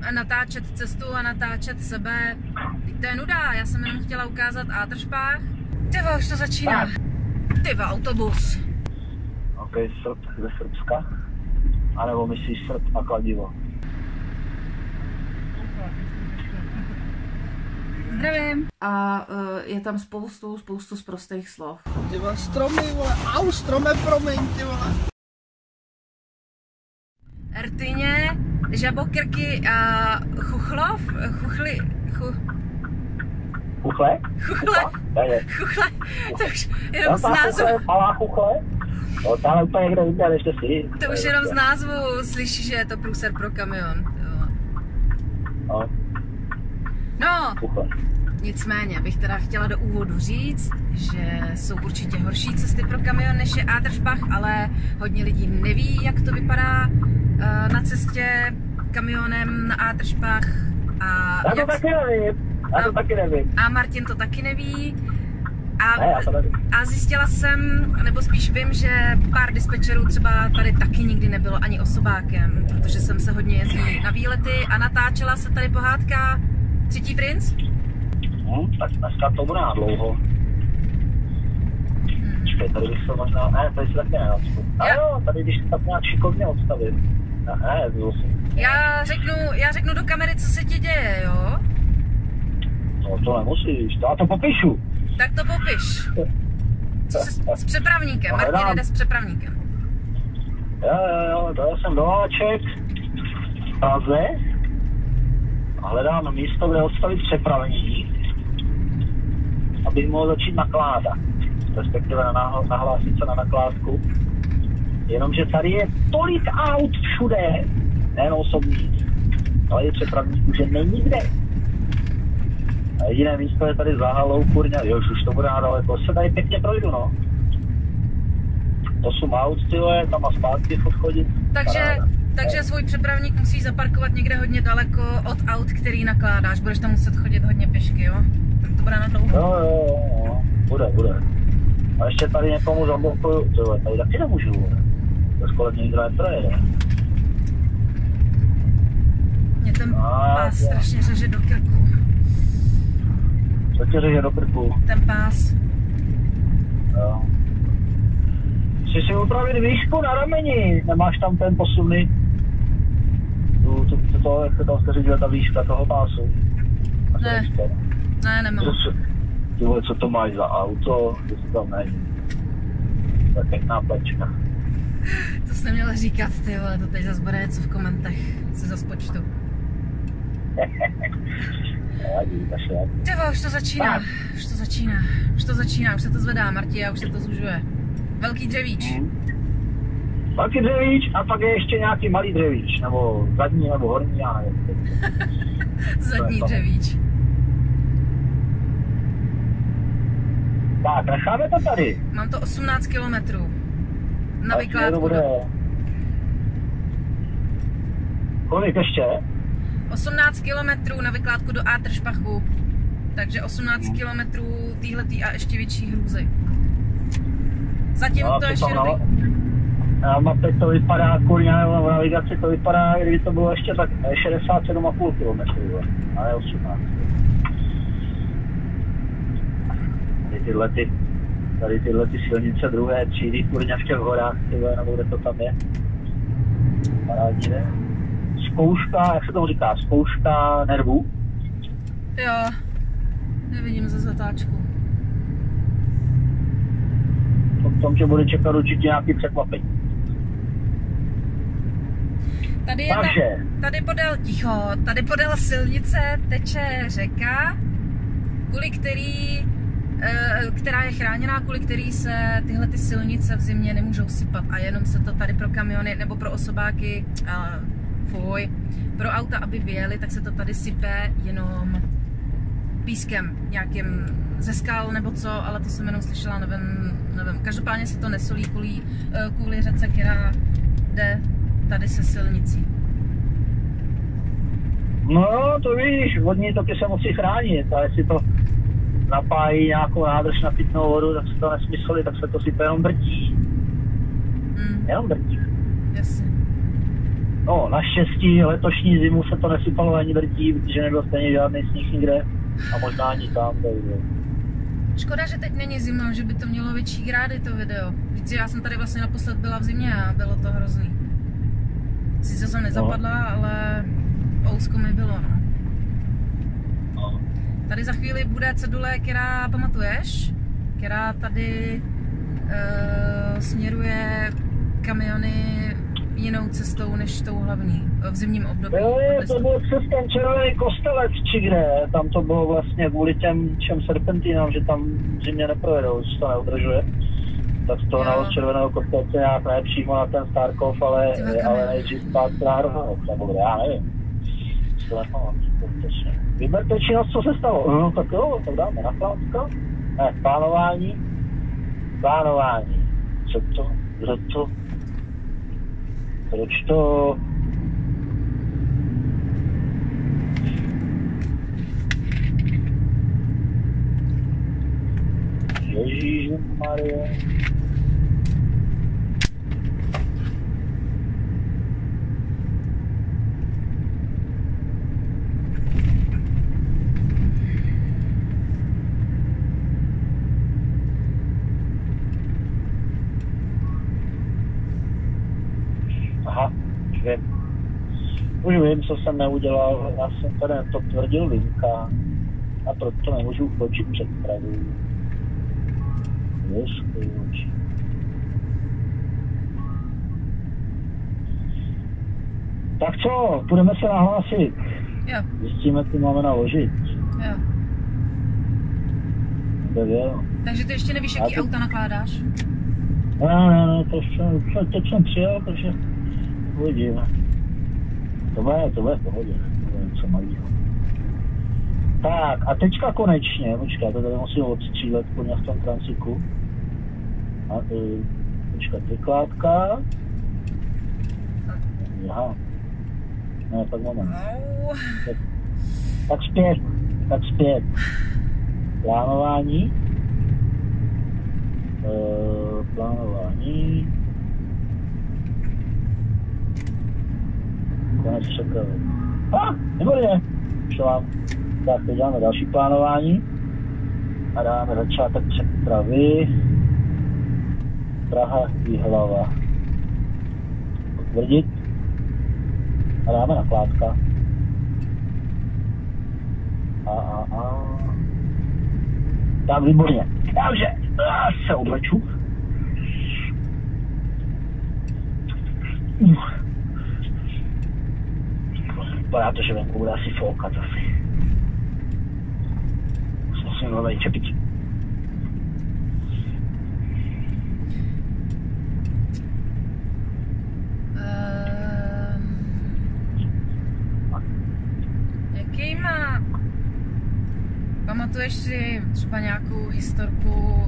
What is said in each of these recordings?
natáčet cestu a natáčet sebe. To je nuda, já jsem jenom chtěla ukázat Átršpách. Tyvo, už to začíná. Tyvo, autobus. Ok, Srb ze Srbska. A nebo myslíš Srb a kladivo? Zdravím. A je tam spoustu sprostých slov. Ty vole, stromy, vole, au, strome, promiň, ty vole. Rtyně, žabokrky a chuchlov, chuchle? Chuchle, to už jenom z názvu. Malá chuchle? No, tam úplně někde jinde, než si. To už jenom z názvu slyšíš, že je to průser pro kamion. No, nicméně bych teda chtěla do úvodu říct, že jsou určitě horší cesty pro kamion, než je Átršpach, ale hodně lidí neví, jak to vypadá na cestě kamionem na Átršpach. Já to taky nevím. A Martin to taky neví. A zjistila jsem, nebo spíš vím, že pár dispečerů třeba tady taky nikdy nebylo ani osobákem, protože jsem se hodně jezdí na výlety a natáčela se tady pohádka Třetí princ? Tak dneska to bude na dlouho. Počkej, tady bych se možná... Ne, tady se taky nenacpu. A jo, tady když se tak nějak šikovně odstavím. Ne, Já řeknu do kamery, co se ti děje, jo? No to nemusíš, já to popíšu. Tak to popiš. S přepravníkem, Martin jde s přepravníkem. Jo, dojel jsem do Háček v Praze a hledám místo, kde odstavit přepravník, abych mohl začít nakládat, respektive nahlásit se na nakládku. Jenomže tady je tolik aut všude, nejen osobních, ale i přepravníků, že není kde. A jediné místo je tady za halou, kurňa, už to bude nadaleko, se tady pěkně projdu, no. 8 aut, tyhle, tam a zpátky chodit. Takže svůj přepravník musí zaparkovat někde hodně daleko od aut, který nakládáš. Budeš tam muset chodit hodně pěšky, jo? Tak to bude na dlouho. Jo, bude. A ještě tady někomu zablokuju, tyhle, tady taky nemůžu, ne? To kolem nikdo neprojede. Mě ten pás strašně řeže do krku. Co tě řeže do krku? Ten pás. Jo. Chci si upravit výšku na rameni, nemáš tam ten posuny? Jak se tam říká ta výška toho pásu? Ne, nemám. Tyhle, co to máš za auto, to si tam nejde. To je pěkná plečka. To jsi neměl říkat, ty vole, to teď zase bude něco v komentech, se zase počtu. Ty vole, už to začíná, už se to zvedá, Marti, a už se to zužuje. Velký dřevíč. Velký dřevíč a pak je ještě nějaký malý dřevíč, nebo zadní, nebo horní, já nevím. Zadní dřevíč. Tak, necháme to tady. Mám to 18 kilometrů. Na vykládku. Kolik ještě? 18 kilometrů na vykládku do Átršpachu. Takže 18 kilometrů týhletý a ještě větší hrůzy. Zatím no, to ještě dobrý. Na mapě to vypadá, kurňa, nebo v navigaci to vypadá, kdyby to bylo ještě tak 67,5 km, ale 18. Tady tyhle silnice druhé třídy, kurňa v těch horách, tyhle, nebo kde to tam je. Parádní, ne? Zkouška, jak se tomu říká, zkouška nervů? Jo, nevidím ze zatáčku. V tom tě bude čekat určitě nějaký překvapení. Tady podél silnice teče řeka, která je chráněná, kvůli který se tyhle ty silnice v zimě nemůžou sypat a jenom se to tady pro kamiony nebo pro osobáky, pro auta, aby vyjeli, tak se to tady sype jenom pískem nějakým ze skal nebo co, ale to jsem jenom slyšela, nevím. Každopádně se to nesolí kvůli řece, která jde tady se silnicí. No, to víš, vodní toky se musí chránit a jestli to napájí nějakou nádrž na pitnou vodu, tak se to nesmyslí, tak se to sype jenom brtí. Jenom brtí. Jasně. No, naštěstí letošní zimu se to nesypalo ani drtí, protože nebyl stejně žádný sníh nikde a možná ani tam. Takže... Škoda, že teď není zima, že by to mělo větší grády to video. Víc, já jsem tady vlastně naposled byla v zimě a bylo to hrozný. Sice jsem nezapadla, ale ousko mi bylo, no. Tady za chvíli bude cedule, která pamatuješ? Která tady směruje kamiony jinou cestou než tou hlavní, v zimním období. Jo, to byl přes ten Červený Kostelec, či kde, tam to bylo vlastně kvůli těm serpentínám, že tam zimně neprojedou, že to neudržuje. Tak z toho nalož Červeného Kostelce nějak ne přímo na ten Starkov, ale nejdřív zpátky na Hrohanov, nebo já nevím. To nepamatuji, skutečně. Vyberte činnost, co se stalo. No tak jo, tak dáme na plátko. Ne, plánování. Co to? Kdo to? Proč to? Ježíšmarja. Aha, už vím, co jsem neudělal. Já jsem tady to tvrdil linka a proto nemůžu ukončit předpravu. Tak co, půjdeme se nahlásit. Jo. Zjistíme, co máme naložit. Jo. Tak jo. Takže ty ještě nevíš, jaký auta nakládáš? Ne, teď jsem přijel, takže uvidíme. To bude v pohodě, to bude něco malýho. Tak a teďka konečně, počkat, to tady musím odstřílet podně v tom transiku. A počkat, vykládka. Aha. Ne, tak moment. Tak zpět. Plánování. Konec přepravy. Výborně. Šlám. Tak, teď dáme další plánování. A dáme začátek přepravy. Praha Jihlava. Potvrdit. A dáme nakládka. Tak, výborně. Takže se obleču. Vypadá to, že venku bude asi foukat asi. Musím hledat čepici. Pamatuješ si třeba nějakou historku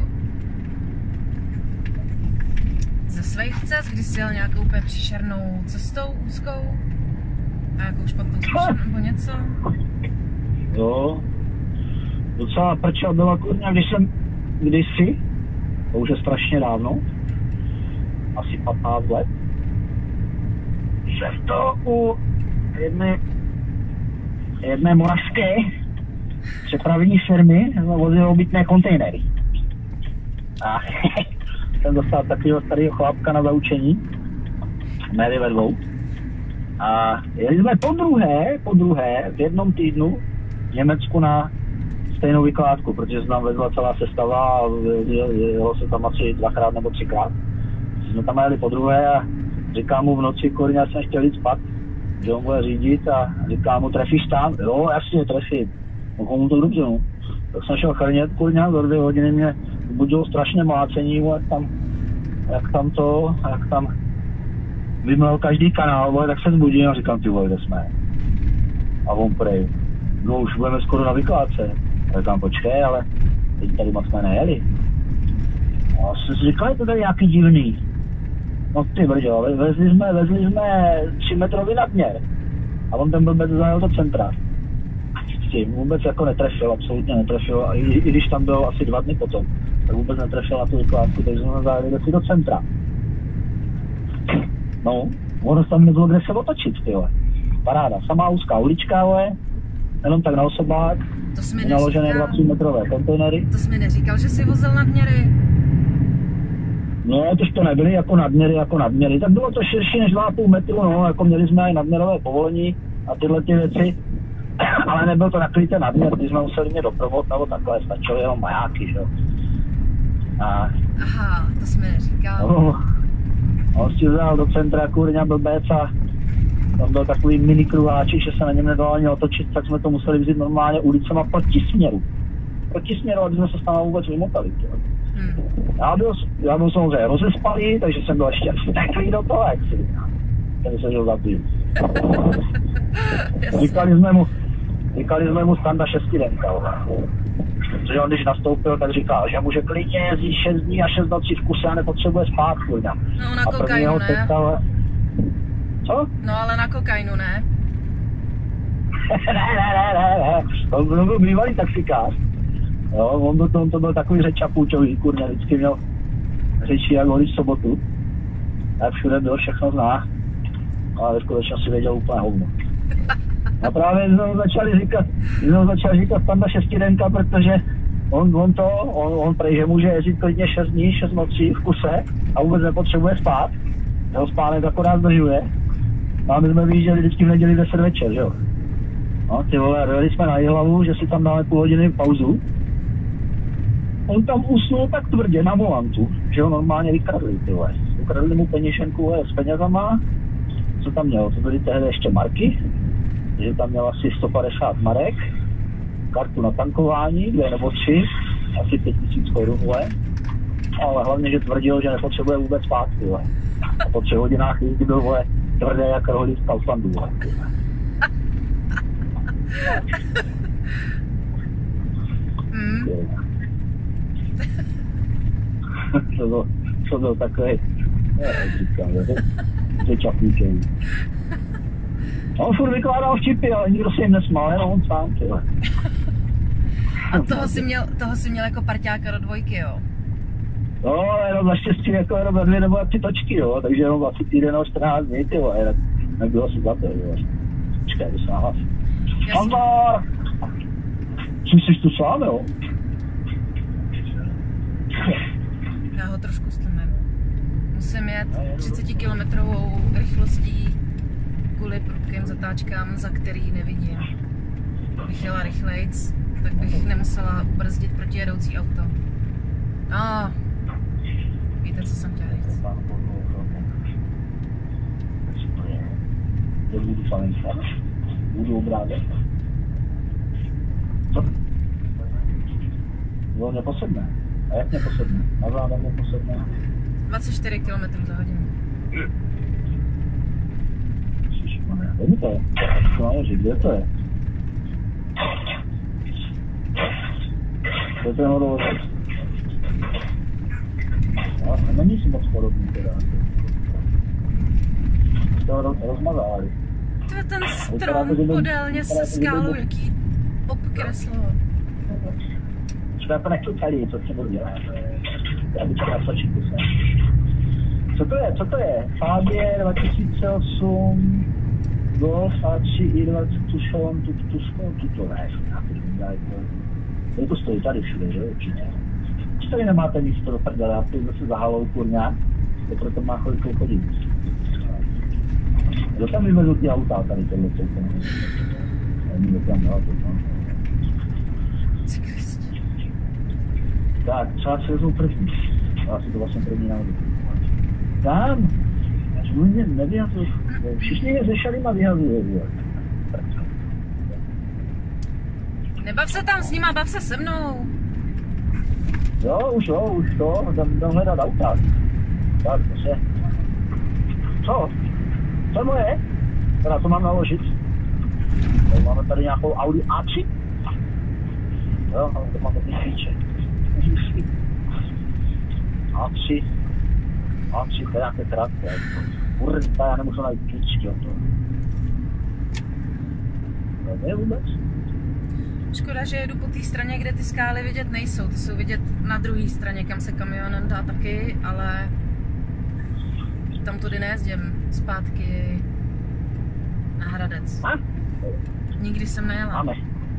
ze svých cest, kdy jsi jel nějakou úplně příšernou cestou úzkou? Nějakou špatnou zkušenost nebo něco? Jo, docela prča byla kurňa, když jsem kdysi, to už je strašně dávno, asi 15 let, jsem to u jedné moravské přepravní firmy vozil obytné kontejnery. A jsem dostal takového starého chlápka na zaučení, mé vyvedlou. A jeli jsme po druhé v jednom týdnu v Německu na stejnou vykládku, protože se nám vezla celá sestava a jelo se tam asi 2x nebo 3x. Jsme tam jeli po druhé a říkám mu v noci, já jsem chtěl jít spát, že on bude řídit a říkám mu, trefíš tam? Jo, jasně, trefím. No komu to dobře, no. Tak jsem šel chrnět, za 2 hodiny mě budilo strašné mlácení, jak tam vymlel každý kanál, tak se zbudím a říkám, ty vole, kde jsme? A on prej, no už budeme skoro na vykládce. A říkám, počkej, ale teď tady moc jsme nejeli. A jsem si říkal, je to tady nějaký divný. No ty brďo, vezli jsme 3 metrový nadměr. A on ten blbec zajel do centra. S tím vůbec jako netrefil, absolutně netrefil. A i když tam byl asi 2 dny potom, tak vůbec netrefil na tu vykládku, takže jsme zajeli do centra. No, Ono tam nebylo kde se otočit, tyhle. Paráda, samá úzká ulička, jenom tak na osobák, naložené 20metrové kontejnery. To jsi mi neříkal, že jsi vozil nadměry? No, tož to nebyly jako nadměry, tak bylo to širší než 2,5 metru, no, jako měli jsme i nadměrové povolení a tyhle ty věci, ale nebyl to takový ten nadměr, když jsme museli mě doprovod, nebo takhle, stačily jenom majáky, že jo. Aha, to jsi mi neříkal. No, on si vzal do centra kurňa blbec a tam byl takový mini kruháček, že se na něm nedalo ani otočit, tak jsme to museli vzít normálně ulicema proti směru, aby jsme se s náma vůbec vymotali. Já byl samozřejmě rozespalý, takže jsem byl ještě vsteklý do toho, jak si ten se žil zabít. Říkali jsme mu Standa 6 denka. Protože on když nastoupil, tak říkal, že může klidně jezdit 6 dní a 6 nocí v kuse a nepotřebuje spát. No na kokainu, ne? Co? No ale na kokainu, ne? ne. On byl bývalý taxikář. Jo, on to byl takový řečapůčový, kurně, vždycky měl řečí jak holí v sobotu. A všude byl, všechno zná. Ale ve skutečnosti věděl úplně hovno. A právě jsme začali říkat Standa 6 denka, protože on prej, že může jezdit klidně 6 dní, 6 nocí v kuse a vůbec nepotřebuje spát. Jeho spánek akorát zdržuje. A my jsme vyjížděli vždycky v neděli 10 večer, že jo. No, ty vole, dojeli jsme na Jihlavu, že si tam dáme půl hodiny pauzu. On tam usnul tak tvrdě na volantu, že ho normálně vykradli, ty vole. Ukradli mu peněženku s penězama, co tam měl, to byly tehdy ještě marky, že tam měl asi 150 marek, kartu na tankování, 2 nebo 3, asi 5000 korun, ale hlavně, že tvrdil, že nepotřebuje vůbec spát, ty vole. A po 3 hodinách jízdy byl, vole, tvrdé jak rohlí z Kauflandu, vole. To byl takový, říkám, že čapíčej. On furt vykládal vtipy, ale nikdo se jim nesmál, jenom on sám, tyhle. A toho jsi měl jako parťáka do dvojky, jo? No, jenom naštěstí jako jenom za 2 nebo 3 točky, jo, takže jenom asi týden nebo 14 dní, tyhle, nebylo si za to, jo. Počkej, jdu se nahlas. Andar! Jsi tu sám, jo? Já ho trošku stlumím. Musím jet 30 kilometrovou rychlostí kvůli prudkým zatáčkám, za který nevidím. Kdybych jela rychlejc, tak bych nemusela ubrzdit protijedoucí auto. No, víte, co jsem chtěla říct. Budu falenka, budu obrázek. Co? Bylo mě posedne. A jak mě posedne? Na záda mě posedne. 24 km za hodinu. Kde mi to je? Kde to je? To je ten hodovod. Není si moc podobný teda. To rozmazávali. To je ten strom podélně se skálou, jaký obkreslo. Já to nechci celý, co si budu dělat. Já bych chtěl nastačit kuse. Co to je? Fabie 2008, Golf A3 i20 tušon, tuto ne. To stojí tady všude, že určitě. Když tady nemáte místo do prdele, já to zase zahalou kurňák, to proto má chvilku chodit. Kdo tam vyvezl ty auta tady tohle celkem? Nevím, kdo tam měla to tam. Tak, třeba se vezmu první. Já si to vlastně první náhodou. Tam! Až mě nevyhazuji. Všichni je ze šalima vyhazují. Nebav se tam s nima, bav se se mnou. Jo, už to. Jdem hledat auta. Tak, to se. Co? Co moje? Teda to mám naložit. Máme tady nějakou Audi A3. Jo, to máme ty klíče. A3, to je nějaké krátké. Kurva, já nemůžu najít klíčky od toho. To je vůbec? Škoda, že jedu po té straně, kde ty skály vidět nejsou. Ty jsou vidět na druhé straně, kam se kamionem dá taky, ale tam tudy nejezdím. zpátky na Hradec. A? Nikdy jsem nejela. Máme.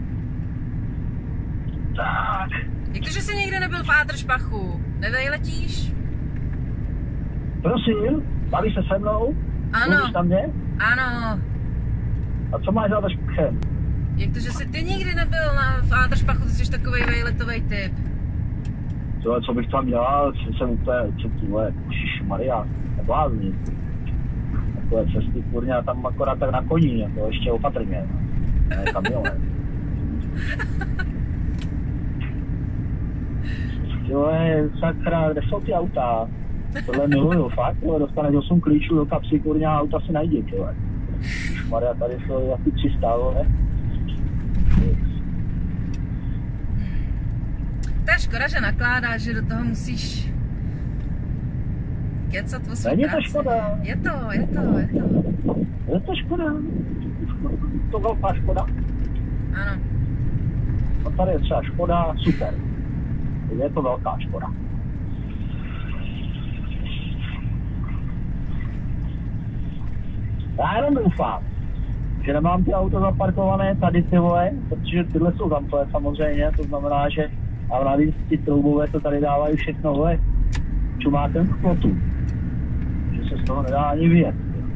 Tak. Jak to, že jsi někde nebyl v Ádršbachu? Nevejletíš? Prosím, baví se se mnou? Ano. Mluvíš na mě? Ano. A co máš za Ádršbachem? Jak to, že jsi ty nikdy nebyl v Ádršbachu, ty jsi takovej vejletovej typ. Co bych tam dělal? Jsem úplně, co tyhle, Maria, neblázni. Takové cesty, kurně, a tam akorát tak na koní, jako ještě opatrně. Ne, kamionem. Tyhle, sakra, kde jsou ty auta? Tohle miluju, fakt, tyhle, dostaneš 8 klíčů do kapsy, kurně, a auta si najdi, tyhle. Maria, tady jsou asi 300, vole. To je škoda, že nakládáš, že do toho musíš kecat o svou Není to práci. škoda. Je to. Je to škoda. To velká škoda. Ano. A tady je třeba škoda, super. Je to velká škoda. Já jenom doufám, že nemám ty auto zaparkované tady, ty vole, protože tyhle jsou zamplé samozřejmě, to znamená, že a navíc ty troubové to tady dávají všechno, vole, čumákem k plotu. Že se z toho nedá ani vyjet.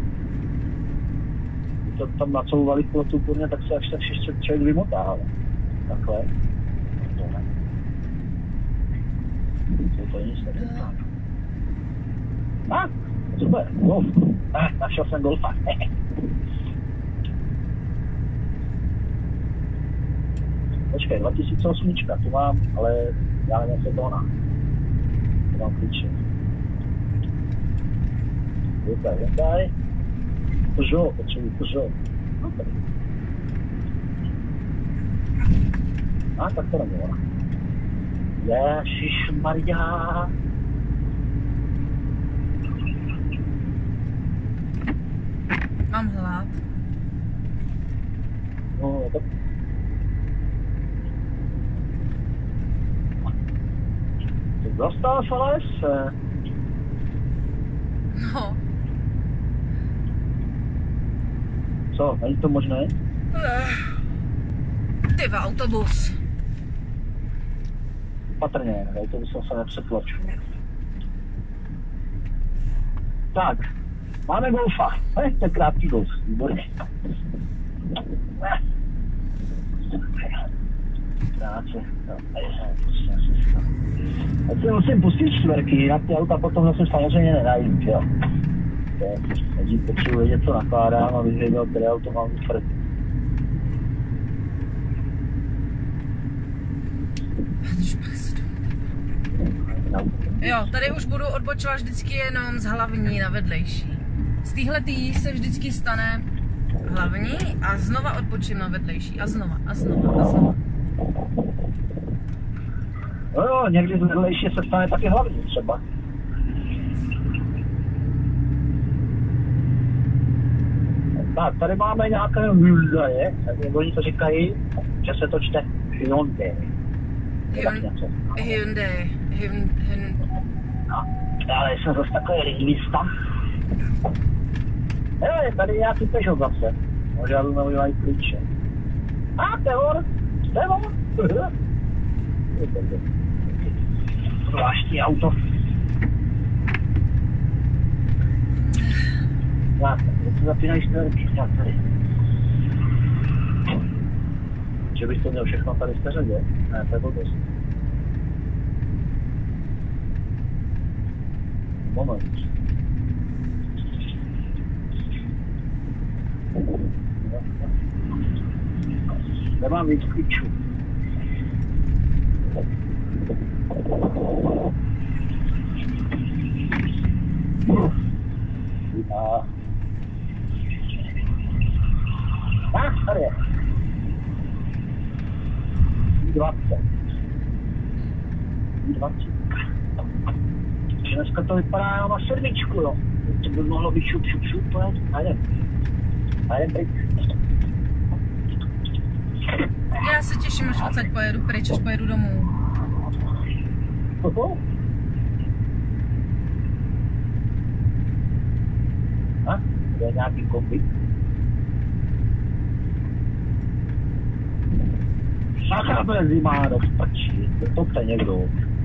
Když to tam nacouvali k plotu, kurně, tak se až tak ještě člověk vymotá, ale. Takhle. To ne. To nic neříká. Super, golf. Našel jsem golfa. Počkej, 2008, tu mám, ale já nevím, jestli to ona. To mám klíče. Hyundai. Peugeot, potřebuji Peugeot. No tady. Tak to není ona. Ježišmarja. Mám hlad. No, tak. Dostal se les? No. Co, není to možné? Tyva, autobus. Patrně, autobusem se nepřetlačil. Tak, máme golfa. To je krátký golf, výborně. Já si musím pustit čtverky, na ty auta potom zase samozřejmě nenajím, že jo. Takže potřebuji vědět, co nakládám, abych věděl, které auto mám čtverky. Jo, tady už budu odbočovat vždycky jenom z hlavní na vedlejší. Z téhletý se vždycky stane hlavní a znova odbočím na vedlejší. A znova. No, někdy z vedlejší se stane taky hlavní třeba. Tak, tady máme nějaké Hyundai, jak oni to říkají, že se to čte Hyundai. Hyundai. No, ale jsem zase takový lingvista. Hele, tady je nějaký Peugeot zase. Možná by měli mají klíče. Tehor. Zvláštní auto. Tak, to zapínají čtverky, tady. Že bych to měl všechno tady v té řadě? Ne, to je blbost. Moment. Nemám víc klíčů. Tady je. 20. Dneska to vypadá jenom na sedmičku, jo. To by mohlo být šup, to je. Najdem pryč. Já se těším, až odsaď pojedu pryč, až pojedu domů. A? To je nějaký kombik. Sakra benzíma do prčí, to chce někdo.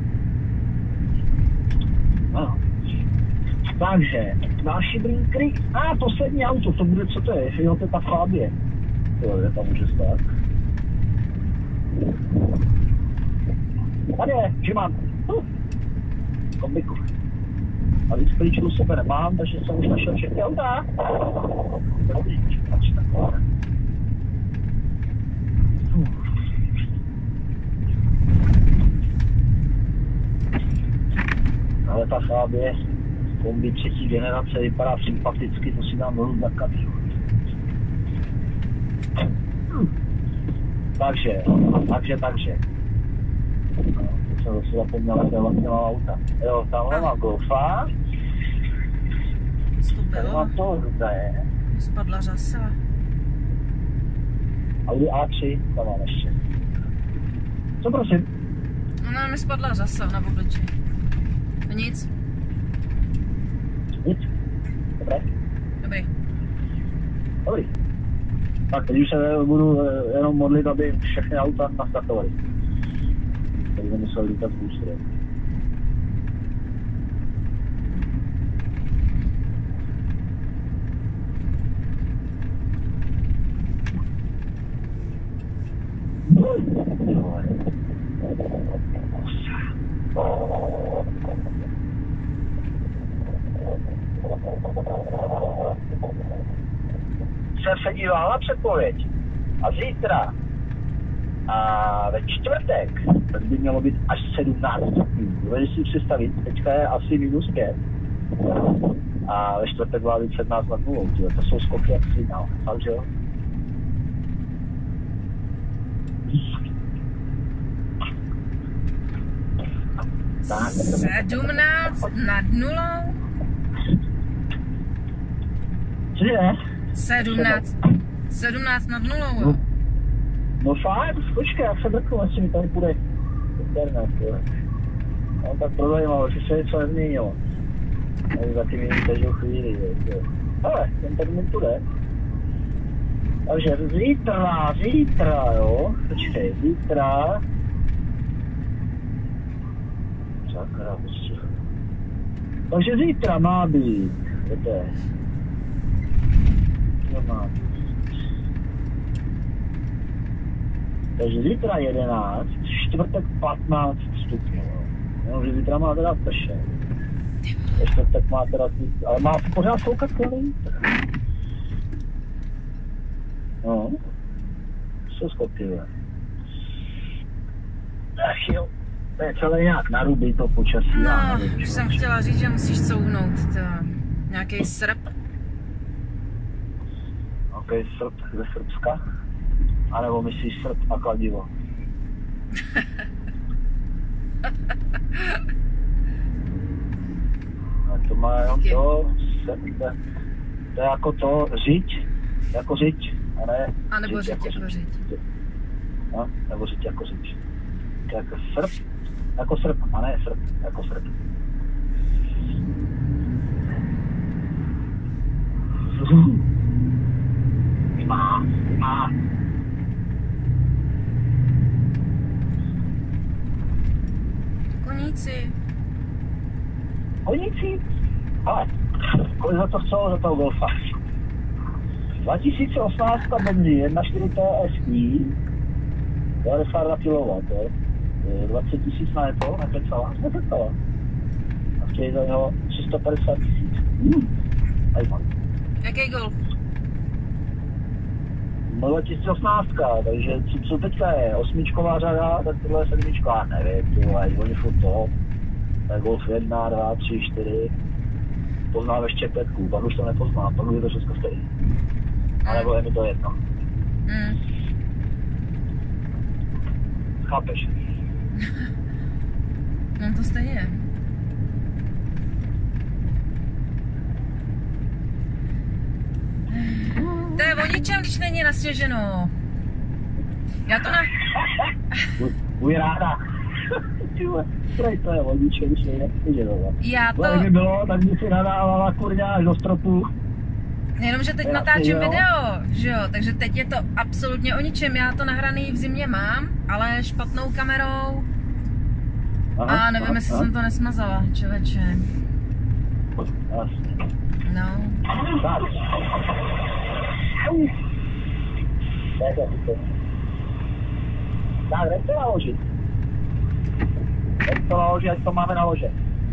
No. Takže, další blinkry. Poslední auto, to bude, co to je? Jo, to je ta Fabie. Jo, kde tam může stát? Tady je, že mám. Kombiku. A víc klíčů u sebe nemám, takže jsem už našel všechny auta. Ale ta Fabie kombi třetí generace vypadá sympaticky, to si dám dolů na kamíru. Takže. No, to jsem zase zapomněl, jak je vlastně mám auta. Jo, tamhle mám Golfa. Co to Tady bylo? mám to, kde je. Spadla řasa. Audi A3, tam mám ještě. Co prosím? No, mi spadla řasa na obličeji. No nic. Nic? Dobré? Dobrý. Tak teď už se budu jenom modlit, aby všechny auta nastartovaly. Tady nemusel lítat z boostry. Jsem se díval na předpověď a zítra a ve čtvrtek tak by mělo být až 17 stupňů. Dovedeš si představit, teďka je asi -5 a ve čtvrtek má být 17 nad nulou. To jsou skoky jak signál, takže jo. Tak. 17 nad nulou. Cože? 17 nad nulou, jo. No fakt, počkej, jak se drknu, jestli mi tady půjde internet, jo. No tak pro zajímalo, že se něco nezměnilo. Tady zatím jen každou chvíli, jo. Ale, ten termín půjde. Takže zítra, jo. Počkej, zítra. Sakra, prostě. Takže zítra má být, víte. To má být. Takže zítra 11, čtvrtek 15 stupňů. Jenomže zítra má teda pršet. Čtvrtek má teda, ale má pořád koukat kolem. No, co skopivé. Ach jo, to je celé nějak narubí to počasí. No, už jsem chtěla říct, že musíš couvnout nějaký srp. Ok, srp ze Srbska. A nebo myslíš srp a kladivo? To má jenom to, to je jako to, řiď, jako řiď, a ne a nebo řiď jako řiď. No, nebo řiď jako řiď. To je jako srp, a ne srp, jako srp. Má. Koníci. Ale, kolik za to chcelo za toho Golfa? 2018 benzín 1.4 TSI, 92 kW, 20 000 na to, nepecala. A chtějí za něho 350 000. Zajímavé. Jaký Golf? No 2018, takže co teďka je? 8. řada, tak tohle je 7. nevím, tyhle, oni furt to. Tak Golf 1, 2, 3, 4. Poznám ještě 5, pak už to nepoznám, pak už je to všechno stejný. A nebo je mi to jedno. Chápeš? No to stejně. To je o ničem, když není nasněženo. Já to na... Buď ráda. To je o ničem, když není nasněženo. Já to... Kdyby bylo, tak by si nadávala kurňa až do stropu. Jenomže teď natáčím video, že jo, takže teď je to absolutně o ničem. Já to nahraný v zimě mám, ale špatnou kamerou. A nevím, jestli jsem to nesmazala, člověče. No. Tak. Tak, jdem to naložit. Jdem to naložit, ať to máme naložit.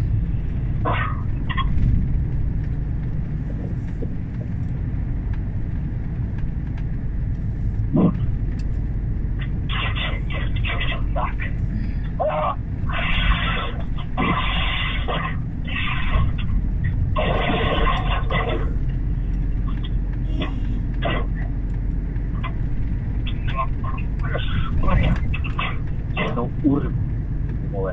Tak. No urmu. Mole.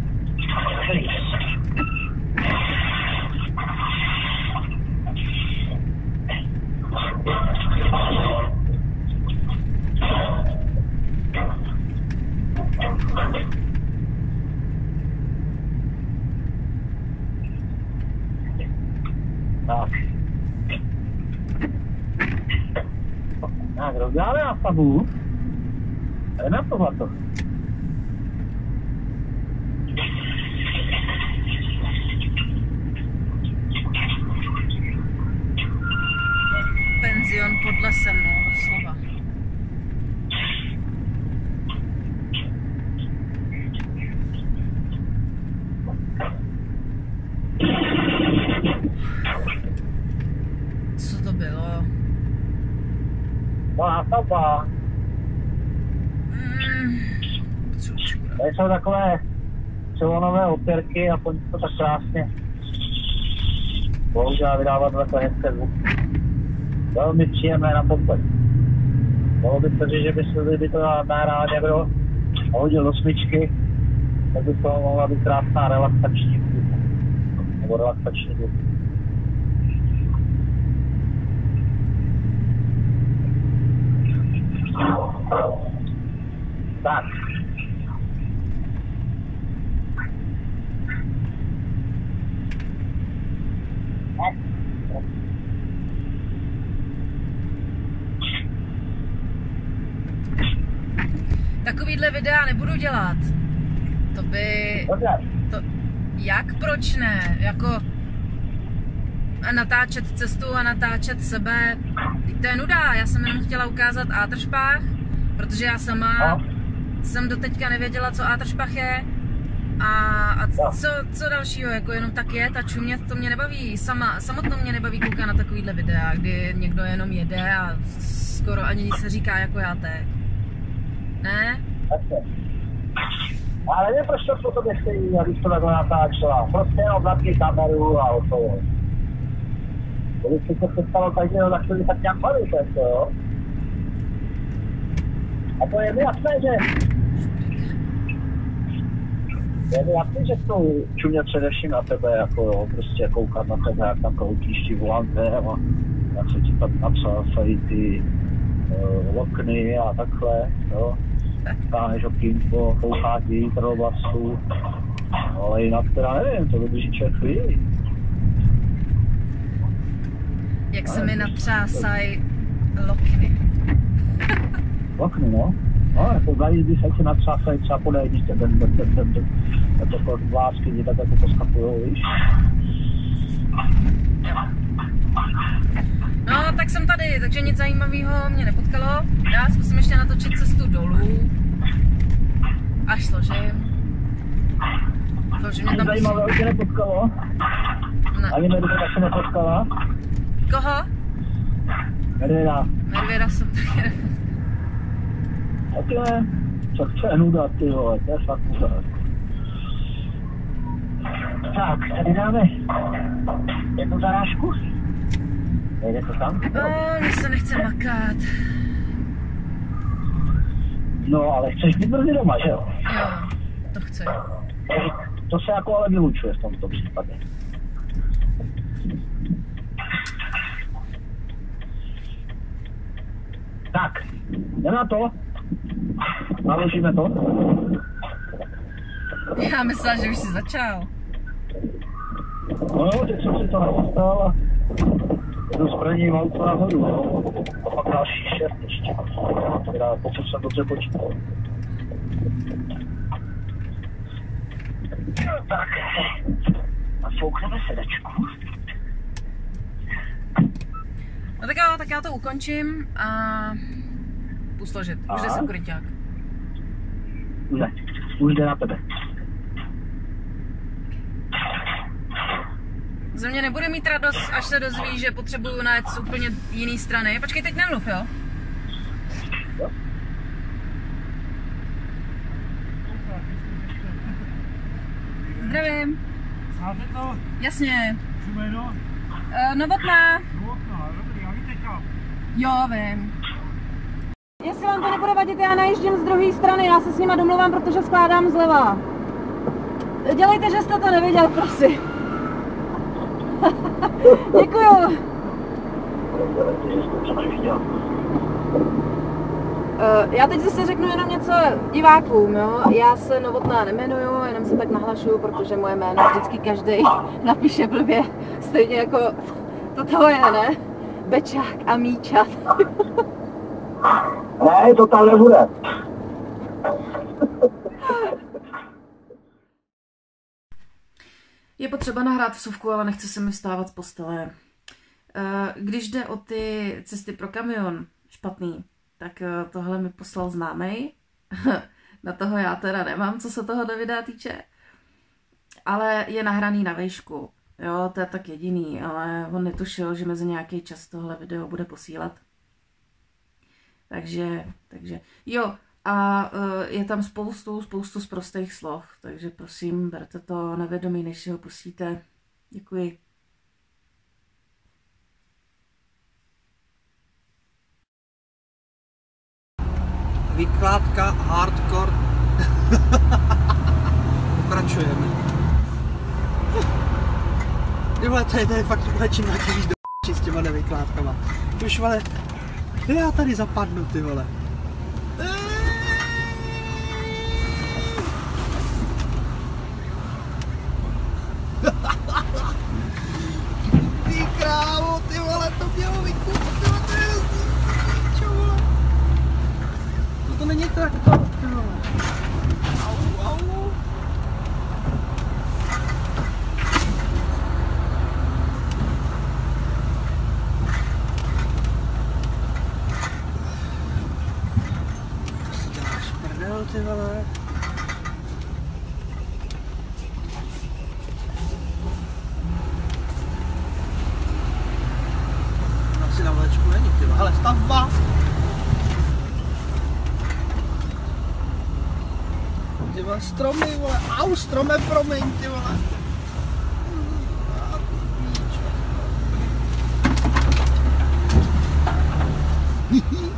Tak, rozdáme nástavu. Jdeme na tohleto. Penzion pod lesem, no, doslova. Co to bylo? No, nástavba. Tady jsou takové silonové opěrky a po to tak krásně bohužel vydávat takové hezké zvuky. Velmi příjemné na poslech. Mohlo by se říct, že by to nahrávání bylo a hodil do smyčky, tak by to mohla být krásná relaxační hudba. Nebo relaxační hudba. Tak. Takovýhle videa nebudu dělat. To by... To, jak? Proč ne? Jako... A natáčet cestu a natáčet sebe. To je nuda. Já jsem jenom chtěla ukázat Átršpach, protože já sama jsem doteďka nevěděla, co Átršpach je. A co dalšího, jako jenom tak jet a čumět, to mě nebaví. Samotnou mě nebaví koukat na takovýhle videa, kdy někdo jenom jede a skoro ani nic neříká, jako já teď. Ne? Ale nevím, proč to po tobě stojí, abych to takhle natáčela. Prostě jenom zapni kameru a o to. Když si to přestalo tak, tak to by tak nějak bavíte, jo? A to je mi jasné, že... Je mi jasné, že to čumě především na tebe, jako jo, prostě koukat na tebe, jak tam kroutíš tí volantem a jak se ti tam napsávají ty okny a takhle, jo. Stáneš okýnko, kouká ti vítr do vlasu, ale jinak teda nevím, to vydrží člověk chvíli. Jak se mi natřásají lokny. Lokny, no. No, jako za jízdy se natřásají třeba podle jízdě, to vlásky, tak jako poskakujou, víš. No, tak jsem tady, takže nic zajímavého mě nepotkalo. Já zkusím ještě natočit cestu dolů. Až složím. Složím mě tam... Zajímavého tě nepotkalo? Ne. Ani Medvěda se nepotkala? Koho? Medvěda. Medvěda jsem taky nepotkala. Taky ne. Co je nuda, ty vole, to je fakt nuda. Tak, tady dáme jednu zarážku. Nejde to tam? Mně se nechce makat. No, ale chceš být brzy doma, že jo? Jo, to chci. To se jako ale vylučuje v tomto případě. Tak, jdeme na to. Naložíme to. Já myslela, že už jsi začal. No jo, teď jsem si to nachystal a jedu s prvním auto nahoru, jo. A pak další 6 ještě. Teda pokud jsem dobře počítal. No tak. Nafoukneme sedačku. No tak jo, tak já to ukončím a půjdu složit. Už jde sekuriťák. Ne, už jde na tebe. Ze mě nebude mít radost, až se dozví, že potřebuju najet z úplně jiný strany. Počkej, teď nemluv, jo? Jo? Zdravím. Znáte to? Jasně. Jméno? Novotná. Novotná, dobrý, a víte kam? Jo, vím. Jestli vám to nebude vadit, já najíždím z druhé strany, já se s nima domluvám, protože skládám zleva. Dělejte, že jste to neviděl, prosím. Děkuju. Já teď zase řeknu jenom něco divákům, jo. Já se Novotná nemenuju, jenom se tak nahlašuju, protože moje jméno vždycky každý napíše blbě, stejně jako to je, ne? Bečák a Míčat. Ne, to tam nebude. Je potřeba nahrát vsuvku, ale nechce se mi vstávat z postele. Když jde o ty cesty pro kamion špatný, tak tohle mi poslal známej. Na toho já teda nemám, co se toho do videa týče. Ale je nahraný na vejšku. Jo, to je tak jediný, ale on netušil, že mezi nějaký čas tohle video bude posílat. Takže, jo, a je tam spoustu sprostých slov, takže prosím, berte to na vědomí, než si ho pustíte. Děkuji. Vykládka hardcore. Pokračujeme. Ty vole, to je fakt čím taky víc do s těma nevykládkama. Už vole, já tady zapadnu, ty vole. Ty krávo, ty vole, to mělo vykupit, ty vole, to je čo, vole. To není tak, ty vole. Au. Ty vole. Asi na vlečku není, ty vole. Hele, stavba! Ty vole, stromy, vole. Au, strome, promiň, ty vole. Hihi.